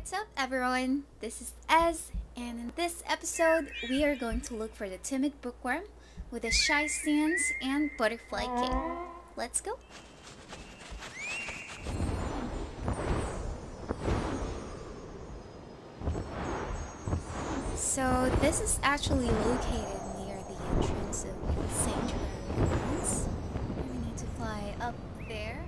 What's up everyone, this is Ez, and in this episode we are going to look for the timid bookworm with the shy stance and butterfly cape. Let's go! So this is actually located near the entrance of the Sanctuary Ruins. We need to fly up there.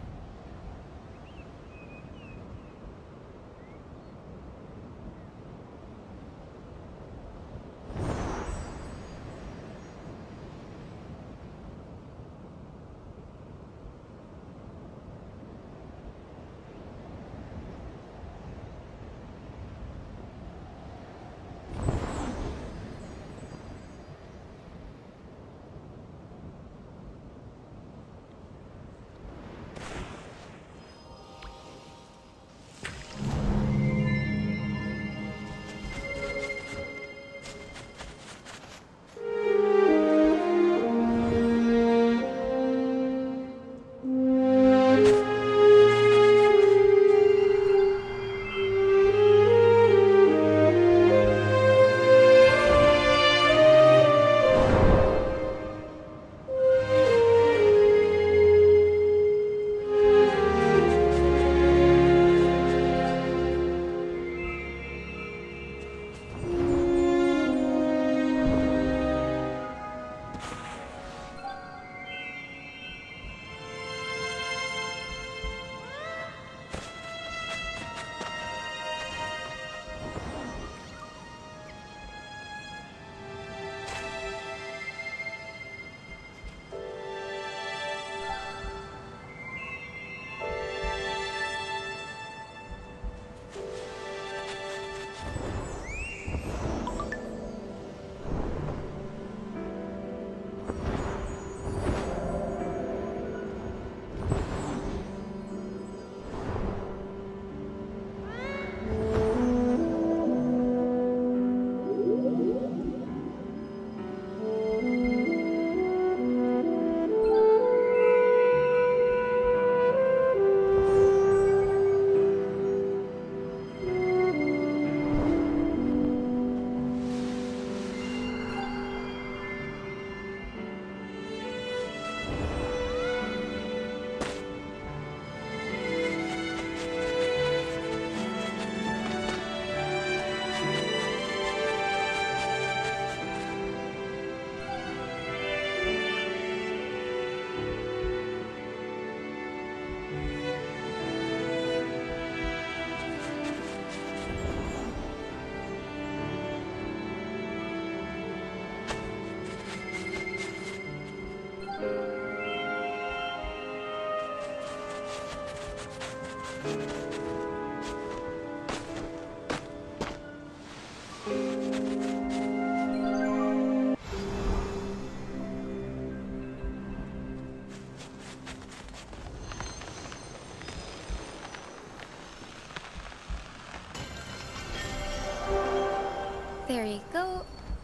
There you go.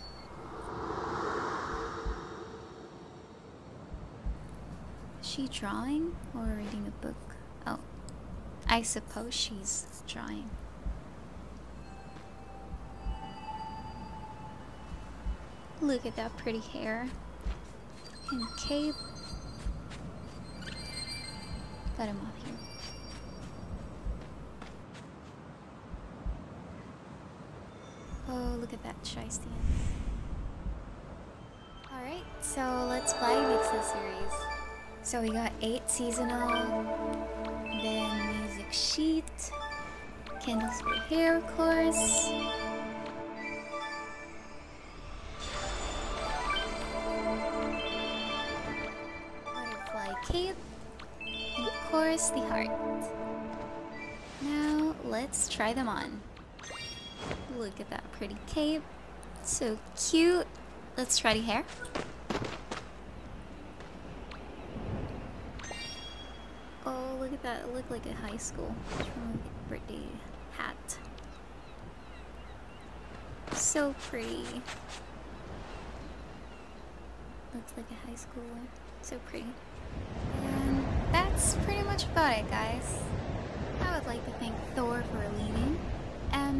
Is she drawing or reading a book? Oh, I suppose she's drawing. Look at that pretty hair and cape. Got him off here. Oh, look at that shy stance. Alright, so let's buy the accessories. So we got 8 seasonal, then music sheet, candles for hair, of course. Butterfly cape, and of course the heart. Now let's try them on. Look at that pretty cape. So cute. Let's try the hair. Oh, look at that. It looked like a high school. Birthday hat. So pretty. Looks like a high schooler. So pretty. And that's pretty much about it, guys. I would like to thank Thor for leading. And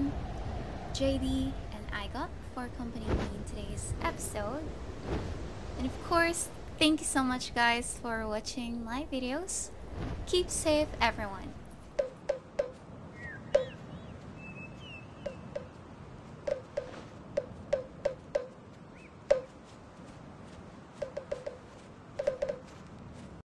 JD and Iga for accompanying me in today's episode. And of course, thank you so much guys for watching my videos. Keep safe everyone.